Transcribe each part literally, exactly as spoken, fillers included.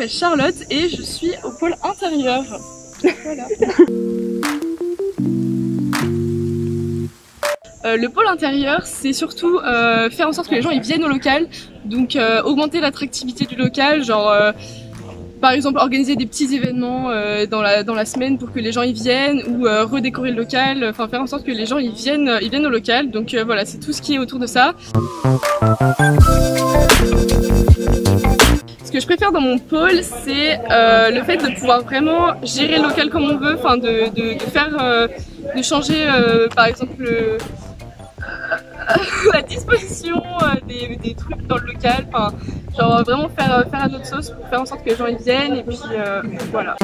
m'appelle Charlotte et je suis au pôle intérieur. Voilà. Euh, le pôle intérieur, c'est surtout euh, faire en sorte que les gens ils viennent au local, donc euh, augmenter l'attractivité du local, genre euh, par exemple organiser des petits événements euh, dans la dans la semaine pour que les gens y viennent, ou euh, redécorer le local, enfin faire en sorte que les gens ils viennent ils viennent au local. Donc euh, voilà, c'est tout ce qui est autour de ça. Ce que je préfère dans mon pôle, c'est euh, le fait de pouvoir vraiment gérer le local comme on veut, enfin de, de, de faire, euh, de changer euh, par exemple le, la disposition euh, des, des trucs dans le local, enfin genre vraiment faire, faire à notre sauce pour faire en sorte que les gens y viennent, et puis euh, voilà.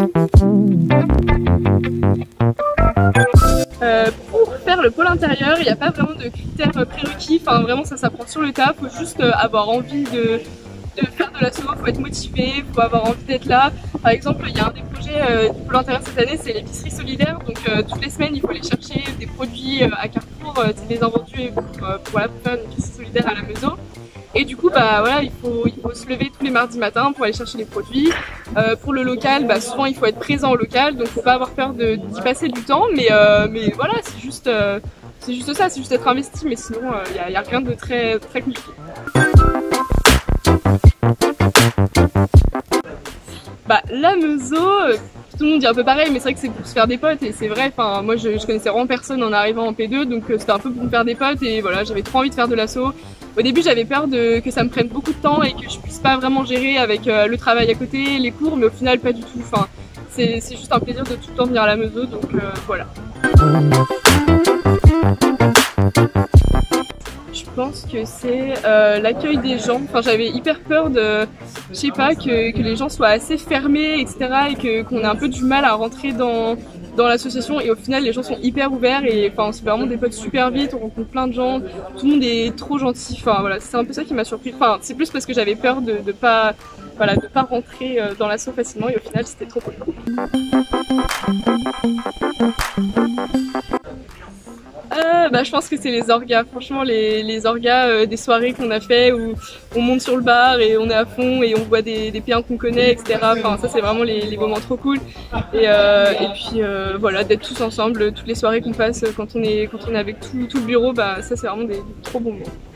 Euh, pour faire le pôle intérieur, il n'y a pas vraiment de critères prérequis, enfin vraiment ça s'apprend sur le tas, il faut juste euh, avoir envie de de faire de l'assaut, faut être motivé, faut avoir envie d'être là. Par exemple, il y a un des projets euh, du pôle intérieur cette année, c'est l'épicerie solidaire. Donc euh, toutes les semaines, il faut aller chercher des produits euh, à Carrefour, euh, des invendus pour, euh, pour, voilà, pour faire une épicerie solidaire à la maison. Et du coup, bah voilà, il faut, il faut se lever tous les mardis matins pour aller chercher les produits. Euh, pour le local, bah souvent il faut être présent au local, donc faut pas avoir peur d'y passer du temps. Mais, euh, mais voilà, c'est juste, euh, c'est juste ça, c'est juste être investi. Mais sinon, il euh, n'y a, a rien de très, très compliqué. Bah, la Meso, tout le monde dit un peu pareil, mais c'est vrai que c'est pour se faire des potes, et c'est vrai, enfin moi je, je connaissais vraiment personne en arrivant en P deux, donc euh, c'était un peu pour me faire des potes, et voilà, j'avais trop envie de faire de l'assaut. Au début j'avais peur de, que ça me prenne beaucoup de temps et que je puisse pas vraiment gérer avec euh, le travail à côté, les cours, mais au final pas du tout, enfin c'est juste un plaisir de tout le temps venir à la Meso, donc euh, voilà. Je pense que c'est euh, l'accueil des gens. Enfin, j'avais hyper peur de, je sais pas, que, que les gens soient assez fermés, et cetera, et que qu'on ait un peu du mal à rentrer dans dans l'association. Et au final, les gens sont hyper ouverts, et enfin, on se fait vraiment des potes super vite. On rencontre plein de gens. Tout le monde est trop gentil. Enfin voilà, c'est un peu ça qui m'a surpris. Enfin, c'est plus parce que j'avais peur de de pas voilà de pas rentrer dans l'asso facilement, et au final, c'était trop cool. Euh, bah, je pense que c'est les orgas, franchement les, les orgas euh, des soirées qu'on a fait où on monte sur le bar et on est à fond et on voit des, des P un qu'on connaît, et cetera. Enfin ça c'est vraiment les, les moments trop cool. Et, euh, et puis euh, voilà, d'être tous ensemble, toutes les soirées qu'on passe quand on est, quand on est avec tout, tout le bureau, bah ça c'est vraiment des, des trop bons moments.